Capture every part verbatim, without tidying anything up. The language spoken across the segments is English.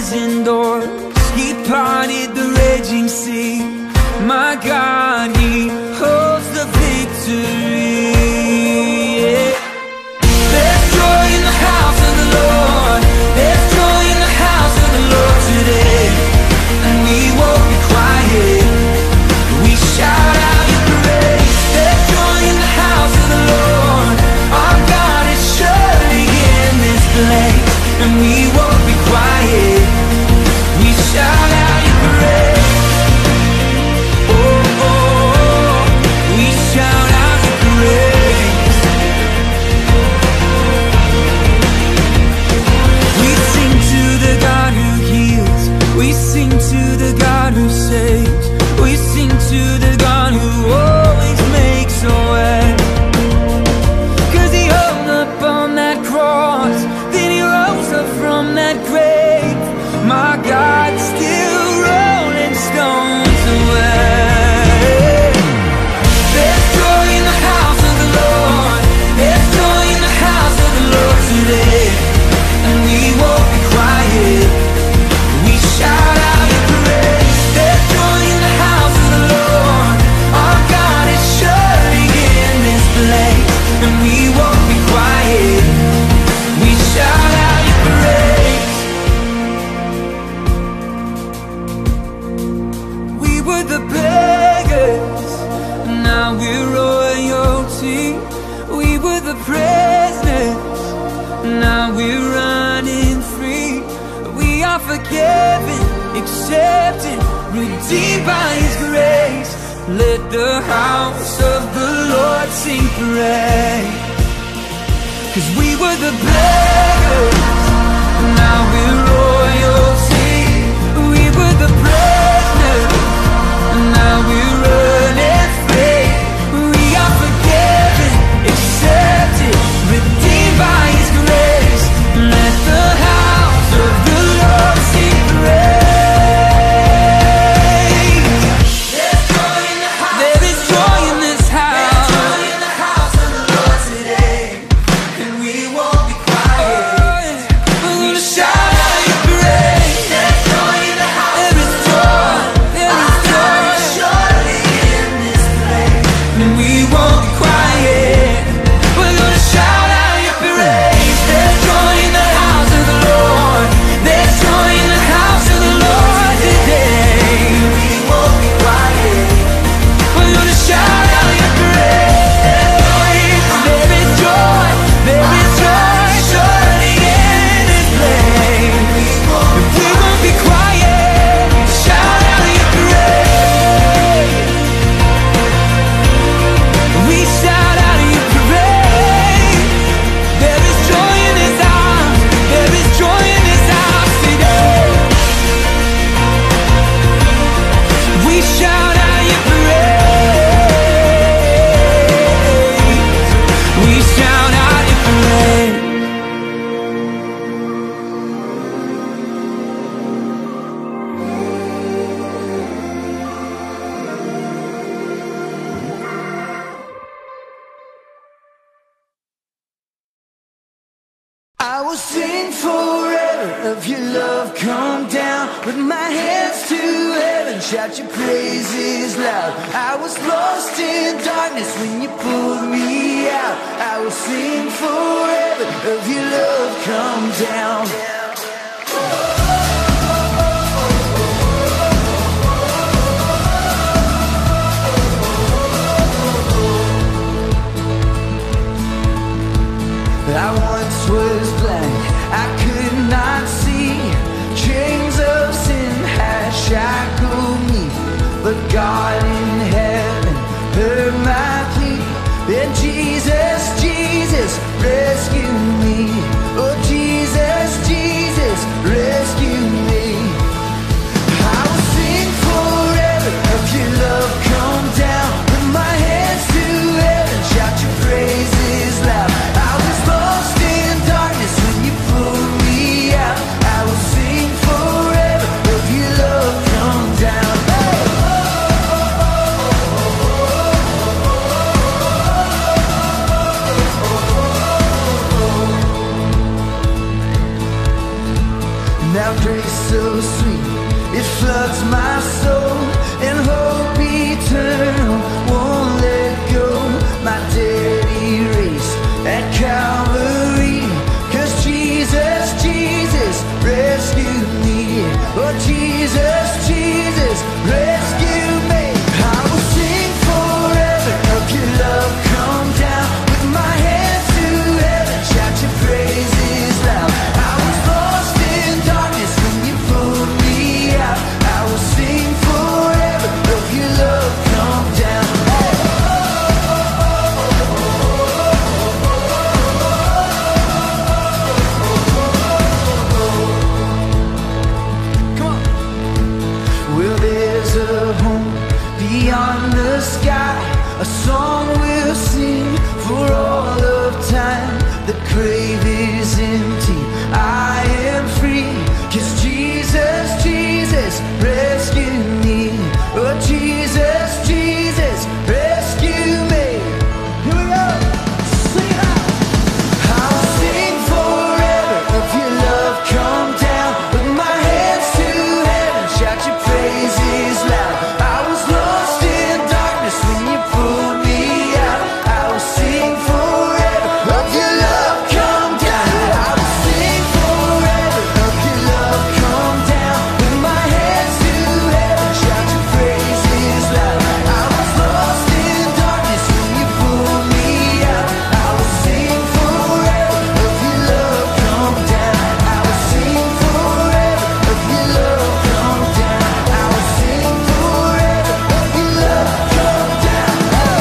prison doors. He parted the raging sea. My God, He holds the victory. Yeah. There's joy in the house of the Lord. There's joy in the house of the Lord today. And we won't be quiet. We shout out your praise. There's joy in the house of the Lord. Our God is surely in this place. And we won't be quiet. We shout out your praise. Oh, oh, oh. We shout out your praise. We sing to the God who heals. We sing to the God who saves. We sing to the God who always makes a way. Cause He hung up on that cross, then He rose up from that grave. My God's still rolling stones away. There's joy in the house of the Lord. There's joy in the house of the Lord today. And we won't be quiet. We shout out your praise. There's joy in the house of the Lord. Our God is surely in this place. And we won't be quiet. We shout out your praise. We were the beggars, now we're royalty. We were the prisoners, now we're running free. We are forgiven, accepted, redeemed by His grace. Let the house of the Lord sing praise. Cause we were the beggars, now we're royalty. We were the prisoners, now we're running free. We are forgiven, accepted, redeemed by His grace. Let the house of the Lord sing praise. There's joy in the house. There is joy in this house. There's joy in the house of the Lord today. And we won't be quiet. Oh, yeah. We're gonna shout out your praise. There's joy in the house. There is joy. There is joy. Surely in this place. And we won't be quiet. We're gonna shout out your praise. There's joy in the house of the Lord. There's joy in the house of the Lord today. We won't be quiet. We're gonna shout out your praise. There is joy. There is joy. Surely in this place. We won't be quiet. Shout out your praise. We shout out your praise. There is joy in this house. There is joy in this house today. We shout out your praise. We shout out your praise. I will sing forever of your love come down. With my hands to heaven, shout your praises loud. I was lost in darkness when you pulled me out. I will sing forever of your love come down. I once was blind, I could not see. Chains of sin had shackled me, but God in heaven heard my plea. Then Jesus, Jesus rescued me. Oh Jesus, Jesus Now grace so sweet, it floods my soul, and hope eternal won't let go. My debt erased at Calvary, 'cause Jesus, Jesus rescued me. Oh, Jesus, Jesus rescued me. I will sing forever of your love come down, with my hands to heaven, shout your praises loud. I was lost in darkness when you pulled me out. I will sing forever of your love come down. Beyond the sky, a song we'll sing for all of time. The grave is empty, I am free, 'cause Jesus, Jesus rescued me. Oh, Jesus, Jesus rescued me. Here we go. Sing it out. I'll sing forever of your love come down, with my hands to heaven, shout your praises loud. I was lost in darkness when you pulled me out. I will sing forever of your love come down. I will sing forever of your love come down, with my hands to heaven, shout your praises loud. I was lost in darkness when you pulled me out. I will sing forever of your love come down. I will sing forever of your love come down. I will sing forever of your love come down.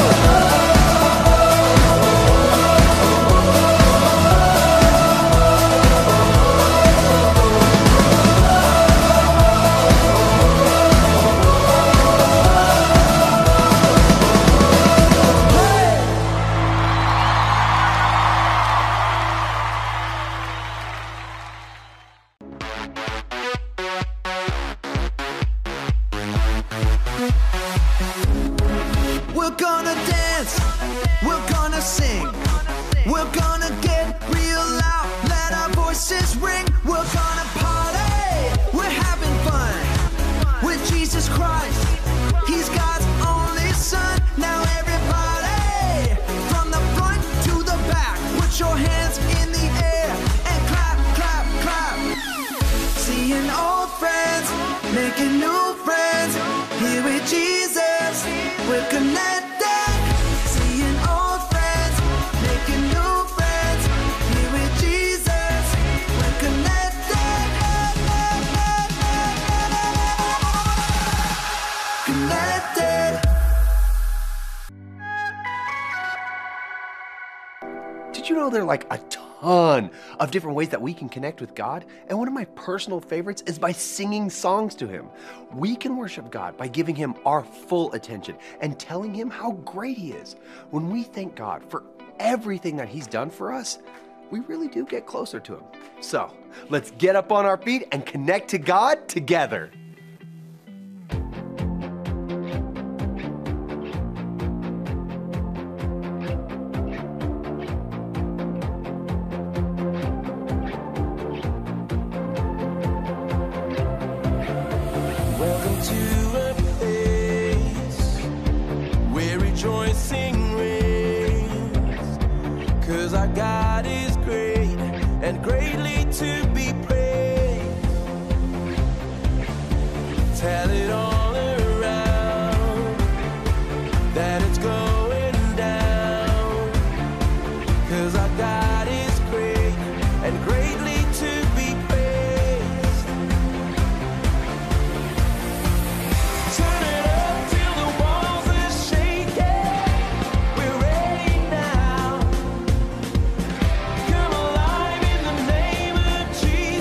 We're gonna dance, we're gonna sing, we're gonna get real loud, let our voices ring. We're gonna party, we're having fun with Jesus Christ. He's God's only son. Now everybody, from the front to the back, put your hands in the air and clap, clap, clap. Seeing old friends, making new friends, here with Jesus, we're connected. Seeing old friends, making new friends, here with Jesus, we're connected. Connected. Did you know there are like a ton of different ways that we can connect with God? And one of my personal favorites is by singing songs to Him. We can worship God by giving Him our full attention and telling Him how great He is. When we thank God for everything that He's done for us, we really do get closer to Him. So let's get up on our feet and connect to God together. Welcome to a place where rejoicing reigns, 'cause our God is great and greatly to be praised. Tell it all around that it's going down, 'cause our God is great and greatly to be praised. Turn it up till the walls are shaking. We're ready now. Come alive in the name of Jesus.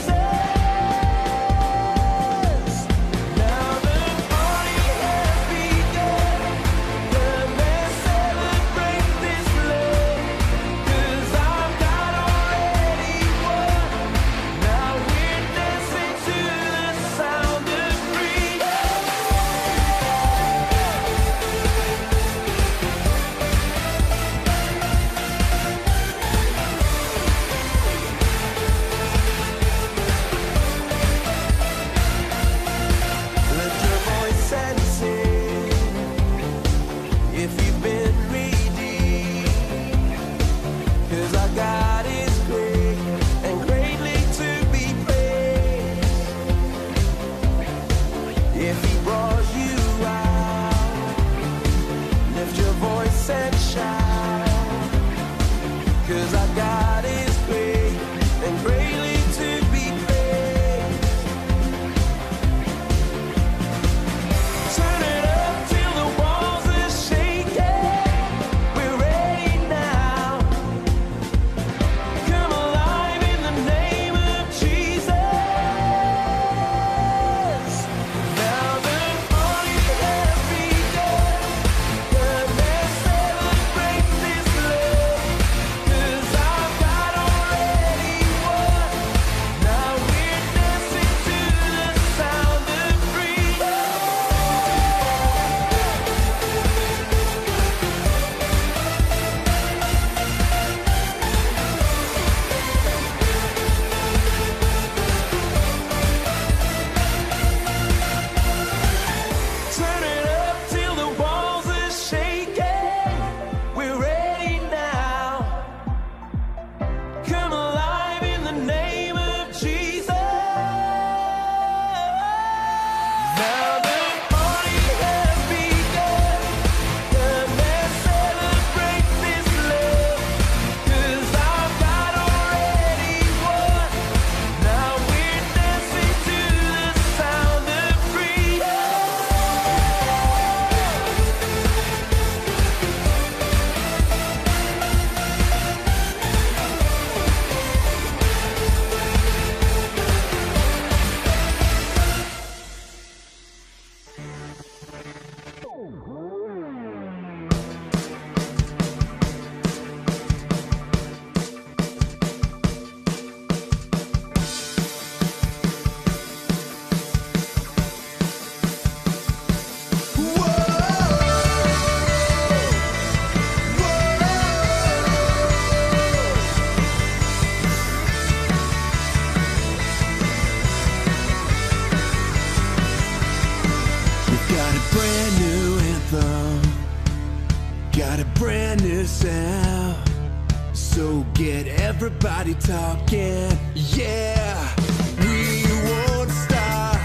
everybody talking. Yeah, we won't stop.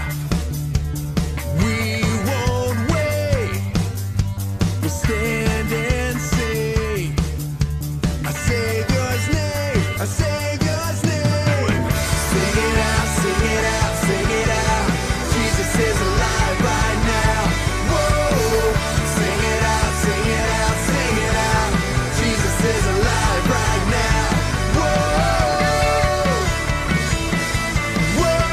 We won't wait. We'll stand and sing our Savior's name, our Savior's name. Sing it out, sing it out, sing it out. Jesus is alive right now. Whoa, sing it out, sing it out, sing it out. Jesus is alive right now. Whoa, whoa.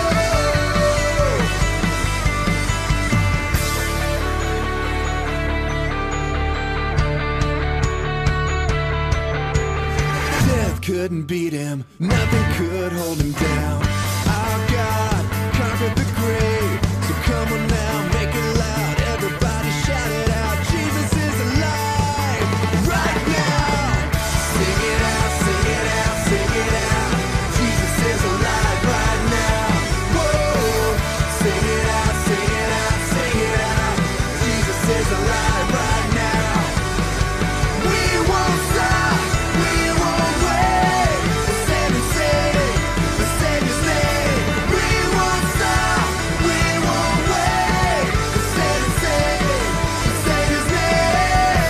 Death couldn't beat him, nothing could hold him down. Our God conquered the grave, so come on now, make it loud. Everybody shout it out, Jesus is alive right now. Sing it out, sing it out, sing it out. Jesus is alive right now. Whoa, sing it out, sing it out, sing it out. Jesus is alive right now. We won't stop, we won't wait. We'll stand and sing the Savior's name. We won't stop, we won't wait. We'll stand and sing the Savior's name.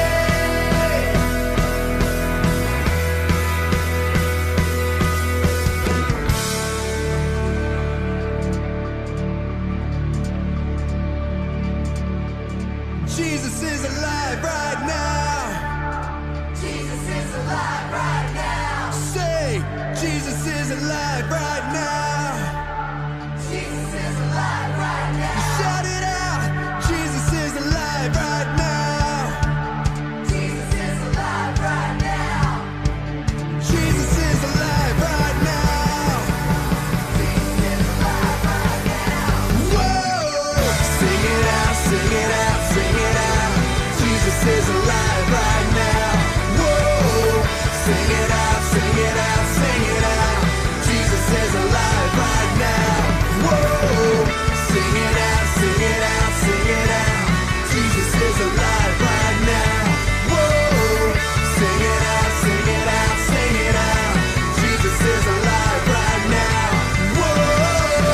Jesus is alive right now. Jesus is alive right now. Say, Jesus is alive right now. Jesus is alive right now. Shout it out. Jesus is alive right now. Jesus is alive right now. Jesus is alive right now. Jesus is alive right now. Whoa! Sing it out, sing it out, sing it out. Jesus is alive right now. Whoa! Sing it out, sing it out, sing it out. Jesus is alive right now. Whoa! Sing it out, sing it out, sing it out. Jesus is alive right now. Whoa! Sing it out, sing it out, sing it out. Jesus is alive right now. Whoa!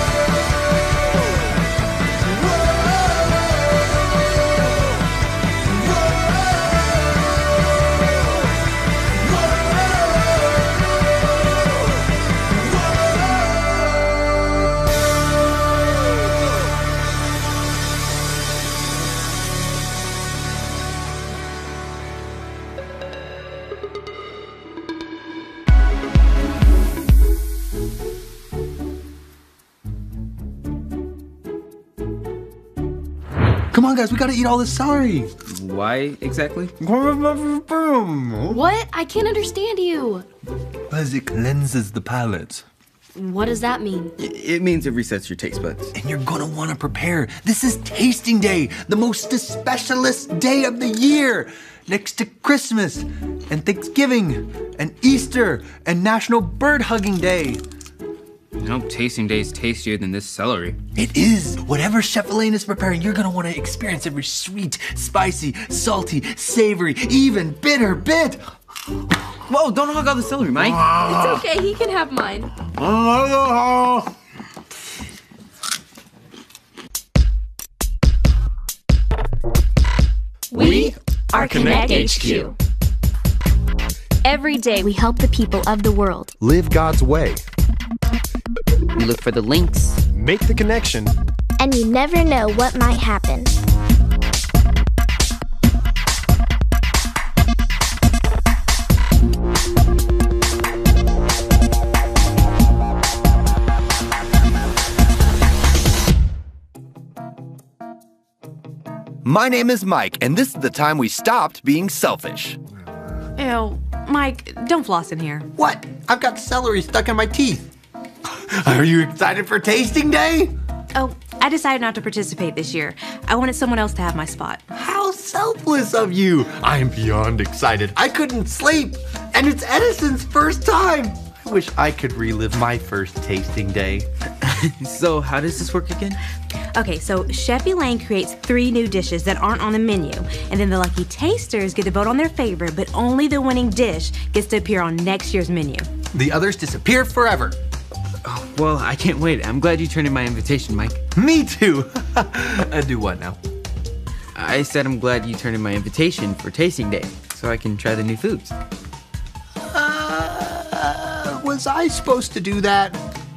Come on, guys, we gotta eat all this celery. Why exactly? What? I can't understand you. Because it cleanses the palate. What does that mean? It means it resets your taste buds. And you're gonna wanna prepare. This is tasting day, the most specialist day of the year. Next to Christmas and Thanksgiving and Easter and National Bird Hugging Day. No tasting days tastier than this celery. It is. Whatever Chef Elaine is preparing, you're gonna wanna experience every sweet, spicy, salty, savory, even bitter bit. Whoa, don't hug all the celery, Mike. It's okay, he can have mine. We are Connect H Q. Every day we help the people of the world. Live God's way. We look for the links. Make the connection. And you never know what might happen. My name is Mike, and this is the time we stopped being selfish. Ew, Mike, don't floss in here. What? I've got celery stuck in my teeth. Are you excited for tasting day? Oh, I decided not to participate this year. I wanted someone else to have my spot. How selfless of you. I'm beyond excited. I couldn't sleep, and it's Edison's first time. I wish I could relive my first tasting day. So how does this work again? Okay, so Chef Elaine creates three new dishes that aren't on the menu, and then the lucky tasters get to vote on their favorite, but only the winning dish gets to appear on next year's menu. The others disappear forever. Oh, well, I can't wait. I'm glad you turned in my invitation, Mike. Me too. uh, do what now? I said I'm glad you turned in my invitation for tasting day, so I can try the new foods. Uh, was I supposed to do that?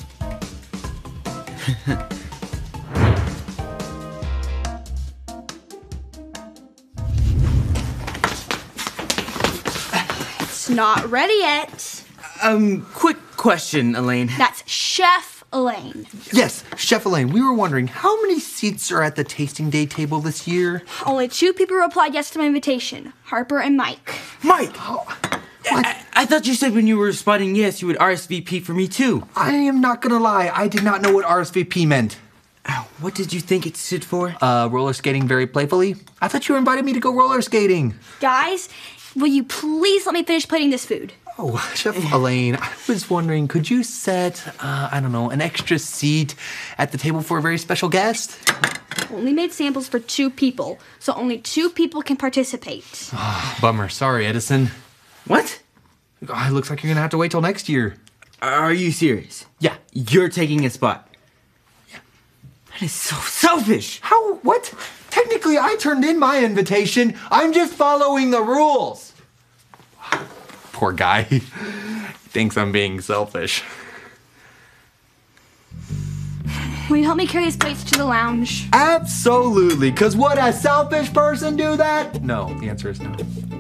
It's not ready yet. Um, quick question, Elaine. That's Chef Elaine. Yes, Chef Elaine, we were wondering how many seats are at the tasting day table this year? Only two people replied yes to my invitation, Harper and Mike. Mike! I, I thought you said when you were responding yes, you would R S V P for me too. I am not gonna lie, I did not know what R S V P meant. What did you think it stood for? Uh, roller skating very playfully? I thought you invited me to go roller skating. Guys, will you please let me finish plating this food? Oh, Chef Elaine, I was wondering, could you set, uh, I don't know, an extra seat at the table for a very special guest? Only made samples for two people, so only two people can participate. Bummer. Sorry, Edison. What? Oh, it looks like you're gonna have to wait till next year. Are you serious? Yeah. You're taking a spot? Yeah. That is so selfish. How? What? Technically, I turned in my invitation. I'm just following the rules. Poor guy. He thinks I'm being selfish. Will you help me carry these plates to the lounge? Absolutely. Because would a selfish person do that? No. The answer is no.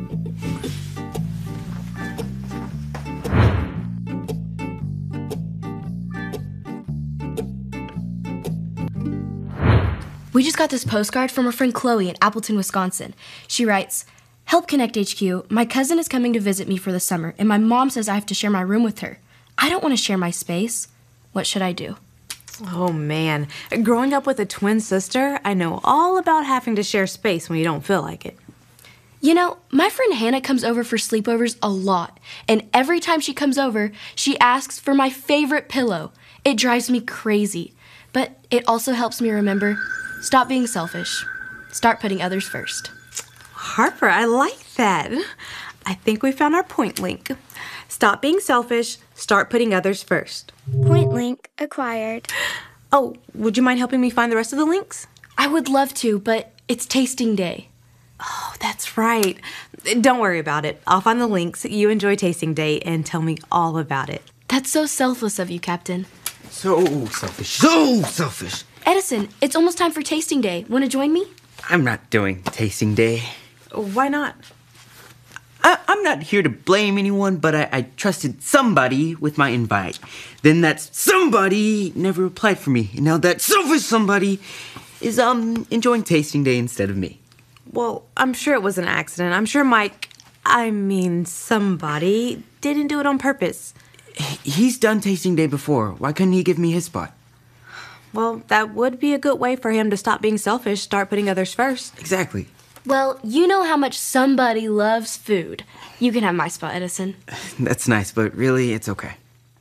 We just got this postcard from our friend Chloe in Appleton, Wisconsin. She writes, "Help Connect H Q. My cousin is coming to visit me for the summer, and my mom says I have to share my room with her. I don't want to share my space. What should I do?" Oh man, growing up with a twin sister, I know all about having to share space when you don't feel like it. You know, my friend Hannah comes over for sleepovers a lot, and every time she comes over, she asks for my favorite pillow. It drives me crazy, but it also helps me remember, stop being selfish. Start putting others first. Harper, I like that. I think we found our point link. Stop being selfish, start putting others first. Point link acquired. Oh, would you mind helping me find the rest of the links? I would love to, but it's tasting day. Oh, that's right. Don't worry about it. I'll find the links. You enjoy tasting day and tell me all about it. That's so selfless of you, Captain. So selfish. So selfish. Edison, it's almost time for tasting day. Want to join me? I'm not doing tasting day. Why not? I, I'm not here to blame anyone, but I, I trusted somebody with my invite. Then that somebody never replied for me. And now that selfish somebody is um enjoying tasting day instead of me. Well, I'm sure it was an accident. I'm sure Mike, I mean somebody, didn't do it on purpose. He's done tasting day before. Why couldn't he give me his spot? Well, that would be a good way for him to stop being selfish, start putting others first. Exactly. Well, you know how much somebody loves food. You can have my spot, Edison. That's nice, but really, it's okay.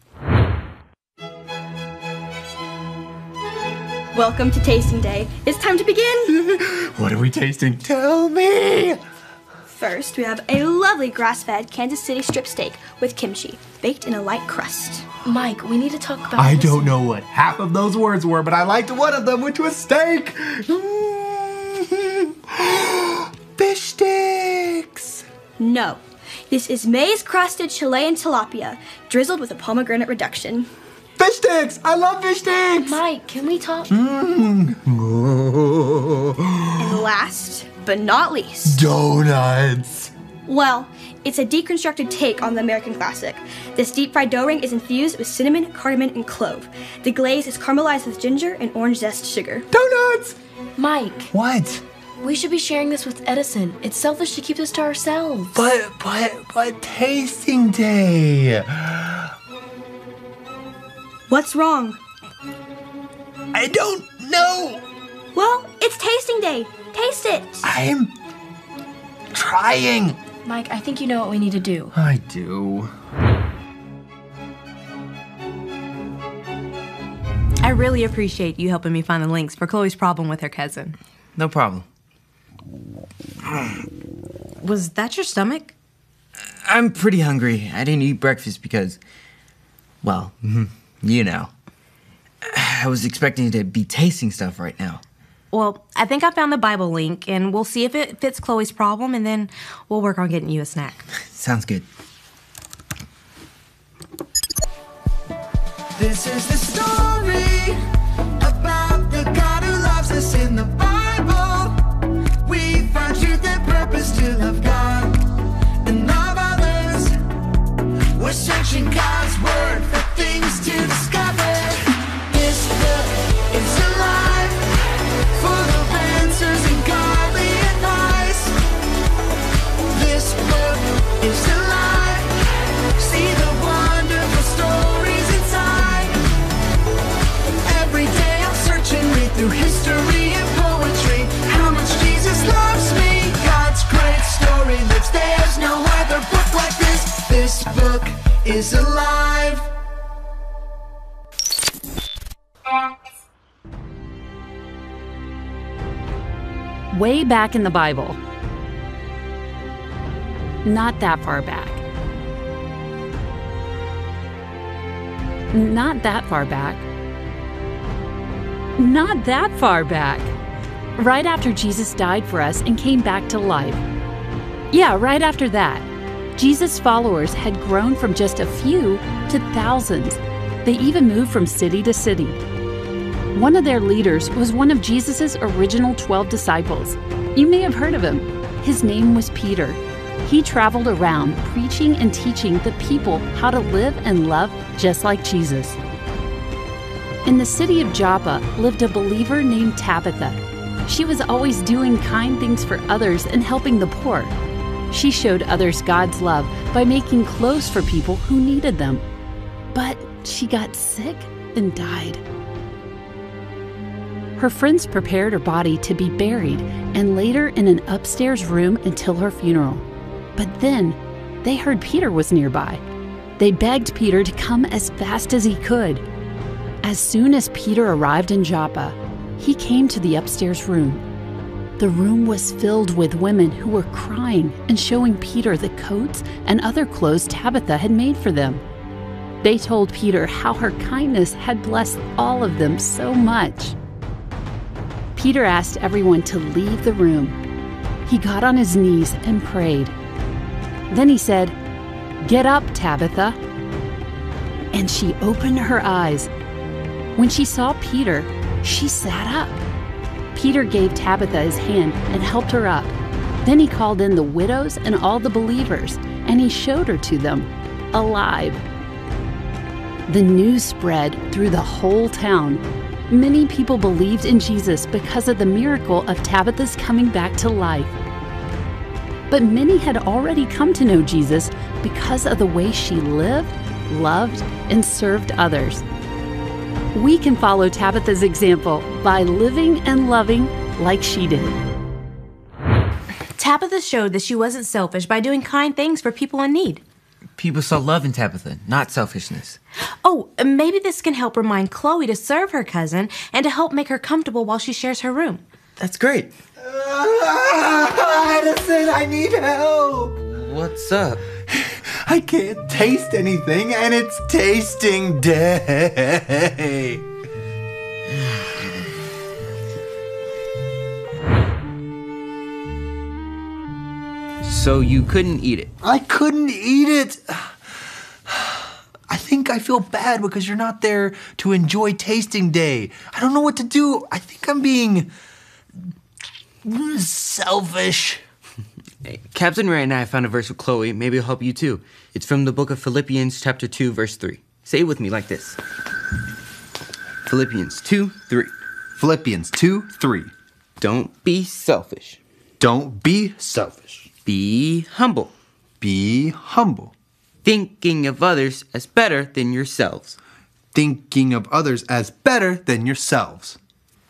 Welcome to tasting day. It's time to begin. What are we tasting? Tell me! First, we have a lovely grass-fed Kansas City strip steak with kimchi, baked in a light crust. Mike, we need to talk about I this. don't know what half of those words were, but I liked one of them, which was steak. Fish sticks. No, this is maize-crusted Chilean tilapia, drizzled with a pomegranate reduction. Fish sticks! I love fish sticks! Mike, can we talk? Mm. And last, but not least, Donuts. well, it's a deconstructed take on the American classic. This deep-fried dough ring is infused with cinnamon, cardamom, and clove. The glaze is caramelized with ginger and orange zest sugar. Donuts! Mike, What? we should be sharing this with Edison. It's selfish to keep this to ourselves. But, but, but tasting day. What's wrong? I don't know. Well, it's tasting day. Taste it. I'm trying. Mike, I think you know what we need to do. I I really appreciate you helping me find the links for Chloe's problem with her cousin. No problem. Was that your stomach? I'm pretty hungry. I didn't eat breakfast because, well, you know. I was expecting to be tasting stuff right now. Well, I think I found the Bible link, and we'll see if it fits Chloe's problem, and then we'll work on getting you a snack. Sounds good. This is the story about the God who loves us in the Bible. We found truth and purpose to love God and love others. We're searching God's word for things to discover. This book is alive, full of answers and godly advice. This book is alive. See the wonderful stories inside. Every day I'll search and read through history and poetry. How much Jesus loves me. God's great story lives. There's no other book like this. This book is alive. Way back in the Bible. Not that far back. Not that far back. Not that far back. Right after Jesus died for us and came back to life. Yeah, right after that. Jesus' followers had grown from just a few to thousands. They even moved from city to city. One of their leaders was one of Jesus' original twelve disciples. You may have heard of him. His name was Peter. He traveled around preaching and teaching the people how to live and love just like Jesus. In the city of Joppa lived a believer named Tabitha. She was always doing kind things for others and helping the poor. She showed others God's love by making clothes for people who needed them. But she got sick and died. Her friends prepared her body to be buried and laid her in an upstairs room until her funeral. But then they heard Peter was nearby. They begged Peter to come as fast as he could. As soon as Peter arrived in Joppa, he came to the upstairs room. The room was filled with women who were crying and showing Peter the coats and other clothes Tabitha had made for them. They told Peter how her kindness had blessed all of them so much. Peter asked everyone to leave the room. He got on his knees and prayed. Then he said, "Get up, Tabitha." And she opened her eyes. When she saw Peter, she sat up. Peter gave Tabitha his hand and helped her up. Then he called in the widows and all the believers, and he showed her to them, alive. The news spread through the whole town. Many people believed in Jesus because of the miracle of Tabitha's coming back to life. But many had already come to know Jesus because of the way she lived, loved, and served others. We can follow Tabitha's example by living and loving like she did. Tabitha showed that she wasn't selfish by doing kind things for people in need. People saw love in Tabitha, not selfishness. Oh, maybe this can help remind Chloe to serve her cousin and to help make her comfortable while she shares her room. That's great. Uh, Edison, I need help. What's up? I can't taste anything, and it's tasting day. So you couldn't eat it? I couldn't eat it. I think I feel bad because you're not there to enjoy tasting day. I don't know what to do. I think I'm being selfish. Hey, Captain Ray and I found a verse with Chloe. Maybe it'll help you too. It's from the book of Philippians chapter two, verse three. Say it with me like this. Philippians two, three. Philippians two, three. Don't be selfish. Don't be selfish. Be humble. Be humble. Thinking of others as better than yourselves. Thinking of others as better than yourselves.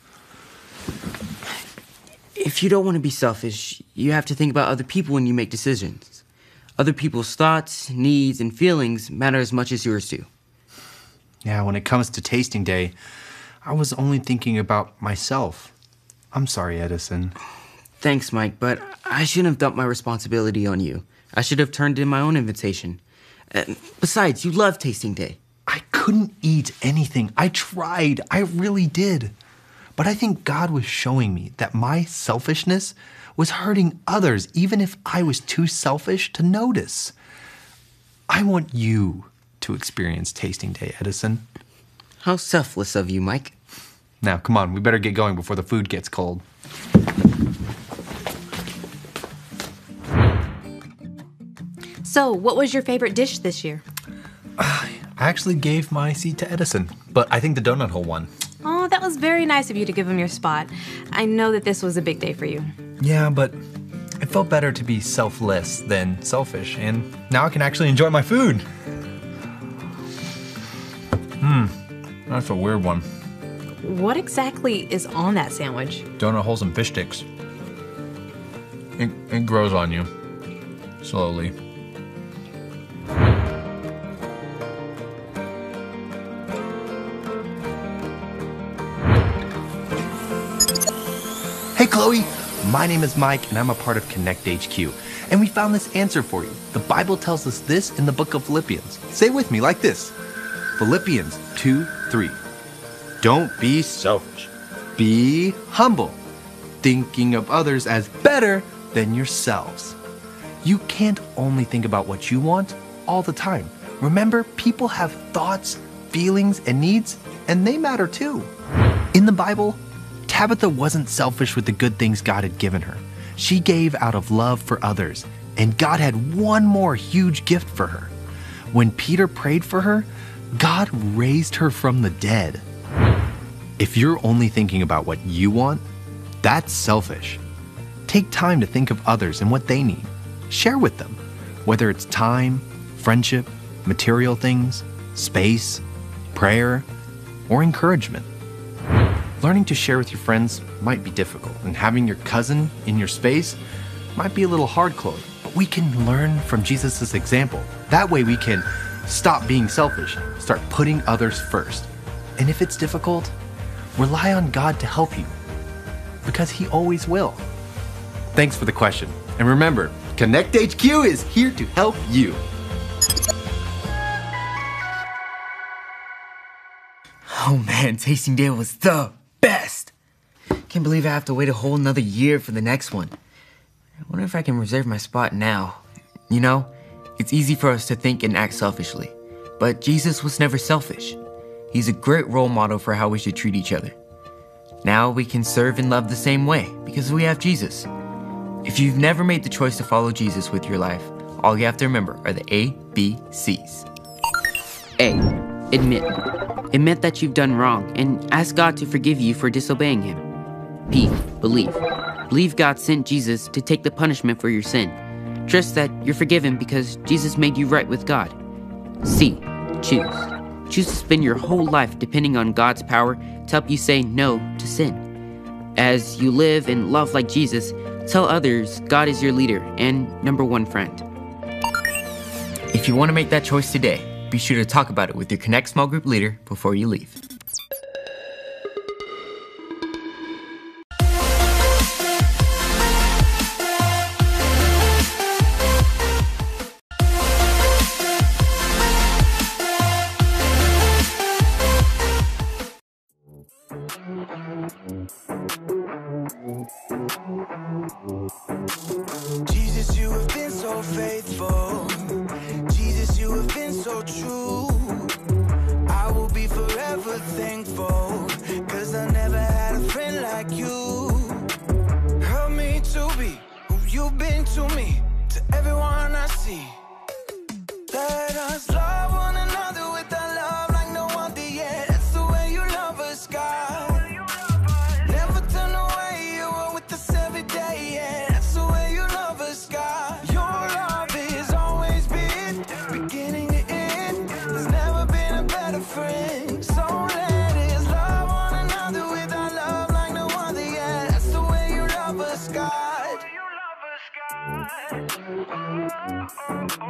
If you don't want to be selfish, you have to think about other people when you make decisions. Other people's thoughts, needs, and feelings matter as much as yours do. Yeah, when it comes to tasting day, I was only thinking about myself. I'm sorry, Edison. Thanks, Mike, but I shouldn't have dumped my responsibility on you. I should have turned in my own invitation. Uh, besides, you love tasting day. I couldn't eat anything. I tried. I really did. But I think God was showing me that my selfishness was hurting others, even if I was too selfish to notice. I want you to experience tasting day, Edison. How selfless of you, Mike. Now, come on, we better get going before the food gets cold. So, what was your favorite dish this year? I actually gave my seat to Edison, but I think the donut hole won. Oh, that was very nice of you to give him your spot. I know that this was a big day for you. Yeah, but it felt better to be selfless than selfish, and now I can actually enjoy my food. Hmm, that's a weird one. What exactly is on that sandwich? Donut holes and fish sticks. It, it grows on you, slowly. Hey Chloe, my name is Mike and I'm a part of Connect H Q. And we found this answer for you. The Bible tells us this in the book of Philippians. Say it with me like this. Philippians two three. Don't be selfish. Be humble, thinking of others as better than yourselves. You can't only think about what you want all the time. Remember, people have thoughts, feelings, and needs, and they matter too. In the Bible, Tabitha wasn't selfish with the good things God had given her. She gave out of love for others, and God had one more huge gift for her. When Peter prayed for her, God raised her from the dead. If you're only thinking about what you want, that's selfish. Take time to think of others and what they need. Share with them, whether it's time, friendship, material things, space, prayer, or encouragement. Learning to share with your friends might be difficult, and having your cousin in your space might be a little hard, Chloe. But we can learn from Jesus' example. That way we can stop being selfish, start putting others first. And if it's difficult, rely on God to help you, because He always will. Thanks for the question. And remember, Connect H Q is here to help you. Oh man, tasting day was the best. Can't believe I have to wait a whole another year for the next one. I wonder if I can reserve my spot now. You know, it's easy for us to think and act selfishly, but Jesus was never selfish. He's a great role model for how we should treat each other. Now we can serve and love the same way because we have Jesus. If you've never made the choice to follow Jesus with your life, all you have to remember are the A B C's. A. Admit. Admit that you've done wrong and ask God to forgive you for disobeying Him. B. Believe. Believe God sent Jesus to take the punishment for your sin. Trust that you're forgiven because Jesus made you right with God. C. Choose. Choose to spend your whole life depending on God's power to help you say no to sin. As you live and love like Jesus, tell others God is your leader and number one friend. If you want to make that choice today, be sure to talk about it with your Connect small group leader before you leave. Jesus, you have been so faithful. Jesus, you have been so true. I will be forever thankful, cause I never had a friend like you. Help me to be who you've been to me, to everyone I see. Let us love one another with a love like no other yet. That's the way you love us, God. Never turn away, you are with us every day, yeah. That's the way you love us, God. Your love has always been beginning to end. There's never been a better friend. So let us love one another with our love like no other, yeah. That's the way you love us, God.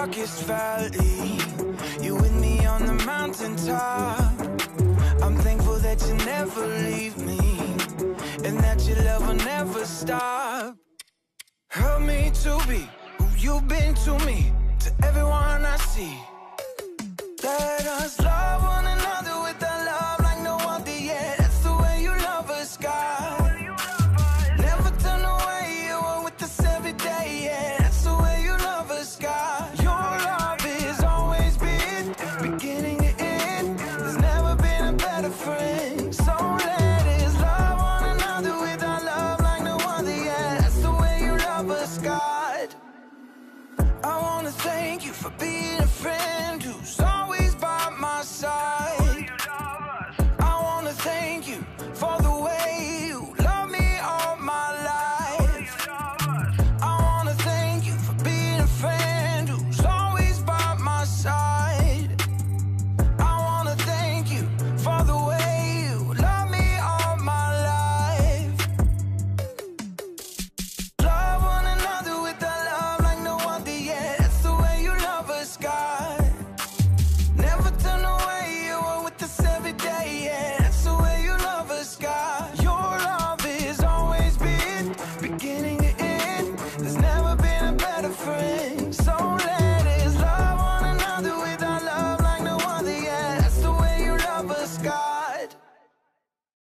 darkest valley, you with me on the mountaintop. I'm thankful that you never leave me, and that your love will never stop. Help me to be who you've been to me, to everyone I see.